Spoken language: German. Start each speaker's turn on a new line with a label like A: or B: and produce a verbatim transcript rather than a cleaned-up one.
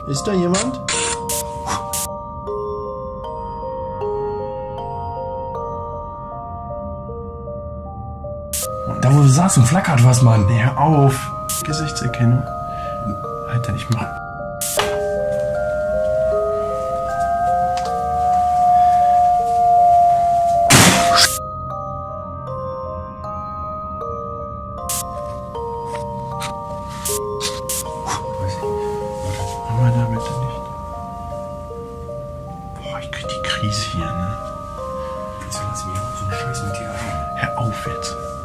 A: Ist da jemand?
B: Da wo du saßt und flackert was, Mann.
A: Nee, hör auf. Gesichtserkennung. Alter, ich mach... Mach mal da bitte nicht. Boah, ich krieg die Krise hier, ne?
B: Wieso lass mich auch so einen Scheiß mit dir haben?
A: Hör auf jetzt.